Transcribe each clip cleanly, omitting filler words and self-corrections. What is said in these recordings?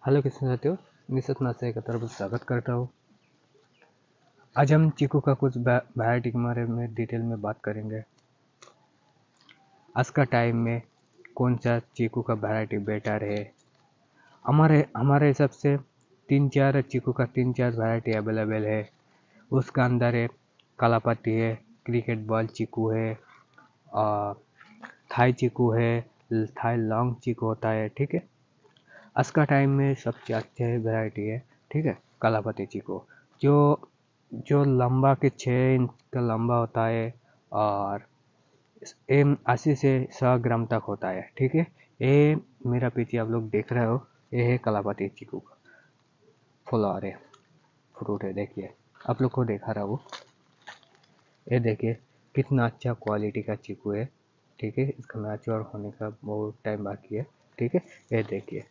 Hello किसान साथियों, निशत नासे की तरफ स्वागत करता हूँ। आज हम चीकू का कुछ वैरायटी के बारे में डिटेल में बात करेंगे। आज का टाइम में कौन सा चीकू का वैरायटी बेटर है। हमारे हिसाब से तीन चार वैरायटी अवेलेबल है। उसका अंदर है कालापत्ती है, क्रिकेट बॉल चीकू है, और थाई चीकू है, थाई लॉन्ग चीकू होता है। ठीक है, आज का टाइम में सबसे अच्छी वैरायटी है, ठीक है, कालापत्ती चीकू, जो जो लंबा के 6 इंच का लंबा होता है और 80 से 100 ग्राम तक होता है। ठीक है, ये मेरा पीछे आप लोग देख रहे हो, ये है कालापत्ती चीकू का फ्लावर है, फ्रूट है। देखिए, आप लोग को देखा रहा हो, ये देखिए कितना अच्छा क्वालिटी का चीकू है। ठीक है, इसका मैच्योर होने का बहुत टाइम बाकी है। ठीक है, ये देखिए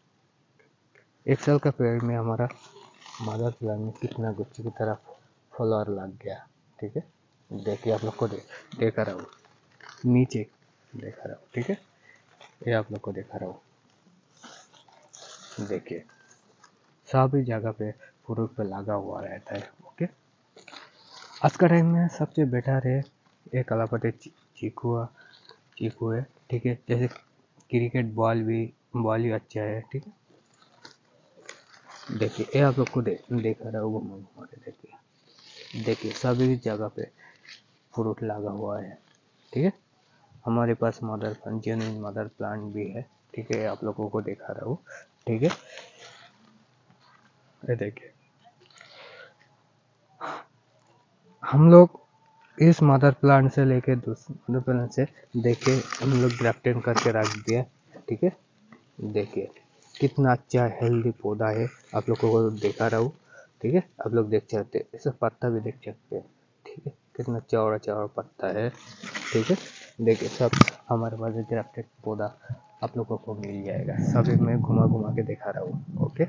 1 साल का पेड़ में हमारा मदर प्लांट में कितना गुच्छे की तरह फ्लावर लग गया। ठीक है, देखिए आप लोग को देखा रहा हूँ, नीचे देखा रहा हूँ। ठीक है, ये आप लोग को देखा रहा हूँ, देखिए सभी जगह पे फ्रूट पे लगा हुआ रहता है। ओके, आज का टाइम में सबसे बेटर है ये कालापत्ती चीकू है। ठीक है, जैसे क्रिकेट बॉल भी अच्छा है। ठीक है, देखिए ये आप लोग को देखा रहा हूँ, घुमा के देखिए सभी जगह पे फ्रूट लगा हुआ है। ठीक है, हमारे पास जेन्युइन मदर प्लांट भी है। ठीक है, आप लोगों को दिखा रहा हूँ। ठीक है, ये देखिए हम लोग इस मदर प्लांट से लेके दूसरे मदर प्लांट से देखे हम लोग ग्राफ्टिंग करके रख दिया। ठीक है, देखिए कितना अच्छा हेल्दी पौधा है, आप लोगों को दिखा रहा हूँ। ठीक है, आप लोग देख सकते हैं, इसका पत्ता भी देख सकते हैं। ठीक है, कितना चौड़ा चौड़ा पत्ता है। ठीक है, देखिए सब हमारे पास ग्राफ्टेड पौधा आप लोगों को मिल जाएगा। सभी मैं घुमा घुमा के दिखा रहा हूँ। ओके,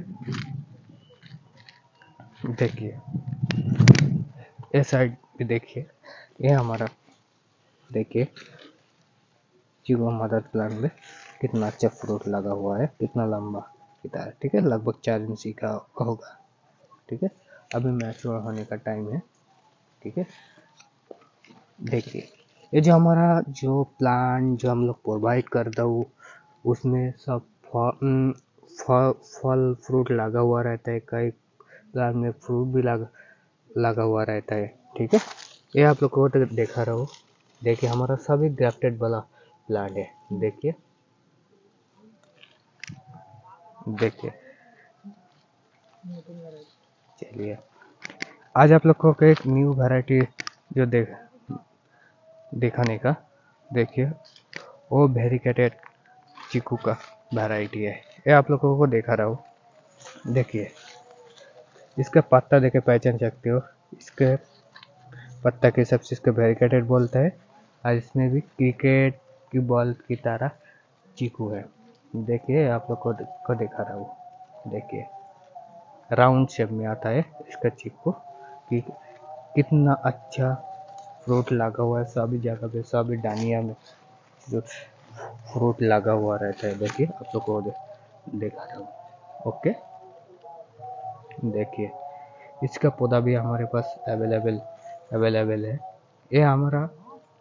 देखिए ये साइड भी देखिए, ये हमारा देखिए चीकू मदर प्लांट में कितना अच्छा फ्रूट लगा हुआ है, कितना लंबा कितना है। ठीक है, लगभग 4 इंच का होगा। ठीक है, अभी मैच्योर होने का टाइम है। ठीक है, देखिए ये जो हमारा जो प्लांट जो हम लोग प्रोवाइड करता हूँ, उसमें सब फल फ्रूट लगा हुआ रहता है। कई प्लांट में फ्रूट भी लगा हुआ रहता है। ठीक है, ये आप लोग को देखा रहो, देखिए हमारा सभी ग्राफ्टेड वाला प्लांट है। देखिए देखिए चलिए आज आप लोग को एक न्यू वैरायटी जो दिखाने का, देखिए वो वेरिकेटेड चीकू का वैरायटी है। ये आप लोगों को देखा रहा हूँ, देखिए इसका पत्ता देखे पहचान सकते हो, इसके पत्ता के हिसाब से इसका वेरिकेटेड बोलता है, और इसमें भी क्रिकेट की बॉल की तरह चीकू है। देखिए आप लोग को दिखा रहा हूँ, देखिए राउंड शेप में आता है इसका चीकू, कि कितना अच्छा फ्रूट लगा हुआ है। सभी जगह पे सभी डानिया में जो फ्रूट लगा हुआ रहता है, देखिए आप लोग को दिखा रहा हूँ। ओके, देखिए इसका पौधा भी हमारे पास अवेलेबल है। ये हमारा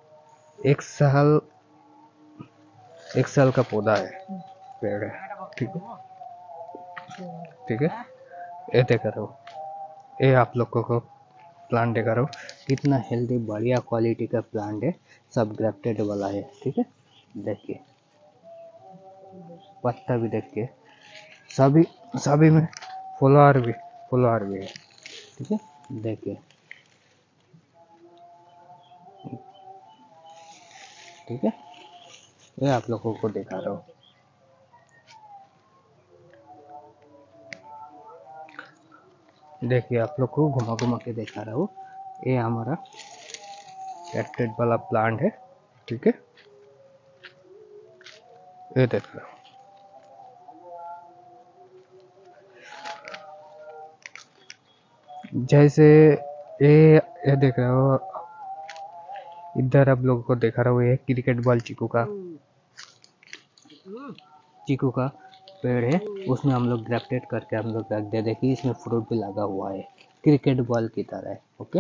एक साल का पौधा है, पेड़ है। ठीक है, ठीक है, ये देखा रहो, ये आप लोगों को प्लांट देखा रहो, कितना हेल्दी बढ़िया क्वालिटी का प्लांट है, सब ग्राफ्टेड वाला है। ठीक है, देखिए पत्ता भी देखिए, सभी सभी में फ्लावर भी है। ठीक है, देखिए ठीक है, ये आप लोगों को दिखा रहा हूँ। देखिए आप लोग को घुमा घुमा के दिखा रहा हूँ, ये हमारा ग्राफ्टेड वाला प्लांट है। ठीक है, ये देख रहा हूँ, जैसे ये देख रहे हो, इधर आप लोगों को देखा रहा हूँ, ये क्रिकेट बॉल चीकू का पेड़ है उसमें हम लोग ग्राफ्टेड करके हम लोग रख दे। देखिए इसमें फ्रूट भी लगा हुआ है, क्रिकेट बॉल की तरह है। ओके,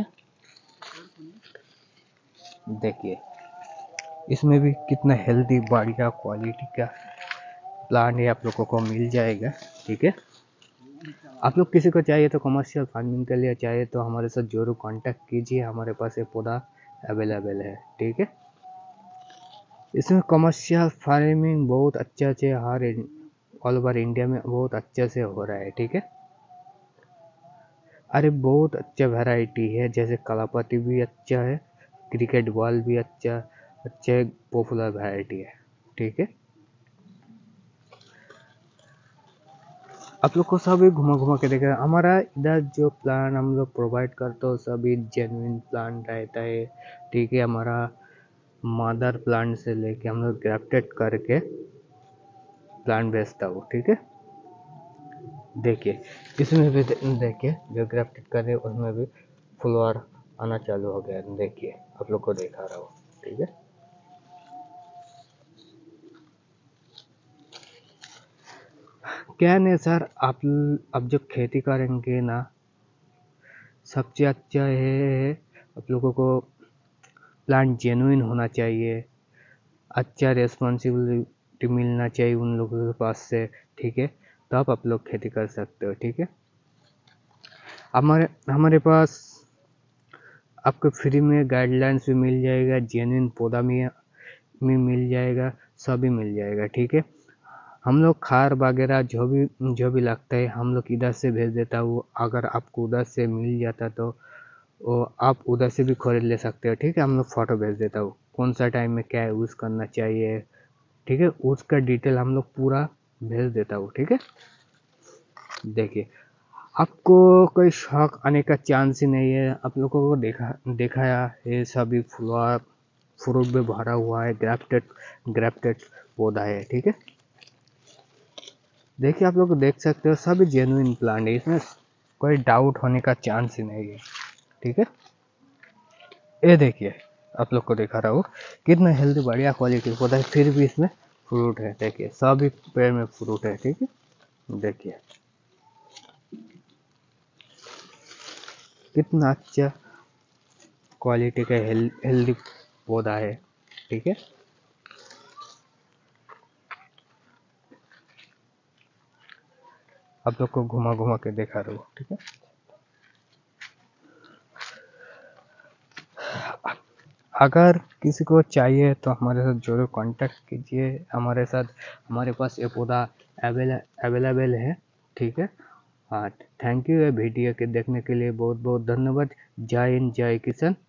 देखिए इसमें भी कितना हेल्दी बढ़िया क्वालिटी का प्लांट है, आप लोगों को मिल जाएगा। ठीक है, आप लोग किसी को चाहिए तो कमर्शियल फार्मिंग के लिए चाहिए तो हमारे साथ जरूर कांटेक्ट कीजिए, हमारे पास ये पौधा अवेलेबल है। ठीक है, इसमें कमर्शियल फार्मिंग बहुत अच्छा से हर ऑल ओवर इंडिया में बहुत अच्छे से हो रहा है। ठीक है, अरे बहुत अच्छा वैरायटी है, जैसे कलापति भी अच्छा है, क्रिकेट बॉल भी अच्छे पॉपुलर वैरायटी है। ठीक है, आप लोग को सभी घुमा घुमा के देखें। हमारा इधर जो प्लान हम लोग प्रोवाइड करते हो सभी जेन्युइन प्लांट रहता है। ठीक है, हमारा मदर प्लांट से लेके हम लोग ग्राफ्टेड करके प्लांट बेचता हूँ। ठीक है, देखिए इसमें भी देखिए जो ग्राफ्टेड कर रहे हैं उसमें भी फ्लावर आना चालू हो गया। देखिए आप लोग को दिखा रहा हूँ। ठीक है, क्या नहीं सर, आप अब जब खेती करेंगे ना, सबसे अच्छा है आप लोगों को प्लांट जेन्युइन होना चाहिए, अच्छा रेस्पॉन्सिबिलिटी मिलना चाहिए उन लोगों के पास से। ठीक है, तो आप लोग खेती कर सकते हो। ठीक है, हमारे हमारे पास आपको फ्री में गाइडलाइंस भी मिल जाएगा, जेन्युइन पौधा में मिल जाएगा, सभी मिल जाएगा। ठीक है, हम लोग खार वगैरह जो भी लगता है हम लोग इधर से भेज देता हूँ। अगर आपको उधर से मिल जाता तो वो आप उधर से भी खरीद ले सकते हो। ठीक है, हम लोग फ़ोटो भेज देता हूँ कौन सा टाइम में क्या यूज़ करना चाहिए। ठीक है, उसका डिटेल हम लोग पूरा भेज देता हूँ। ठीक है, देखिए आपको कोई शौक आने का चांस ही नहीं है। आप लोगों को दिखाया ये सभी फ्लावर फ्रूट में भरा हुआ है, ग्राफ्टेड पौधा है। ठीक है, देखिए आप लोग देख सकते हो सभी जेन्युइन प्लांट है, इसमें कोई डाउट होने का चांस ही नहीं है। ठीक है, ये देखिए आप लोग को दिखा रहा हूँ कितना हेल्दी बढ़िया क्वालिटी पौधा है, फिर भी इसमें फ्रूट है। देखिए सभी पेड़ में फ्रूट है। ठीक है, देखिए कितना अच्छा क्वालिटी का हेल्दी पौधा है। ठीक है, आप लोग को घुमा घुमा के दिखा रहा हूँ। ठीक है, अगर किसी को चाहिए तो हमारे साथ जरूर कांटेक्ट कीजिए, हमारे साथ हमारे पास ये पौधा अवेलेबल है। ठीक है, हाँ, थैंक यू ये वीडियो के देखने के लिए बहुत बहुत धन्यवाद। जय हिंद, जय किसान।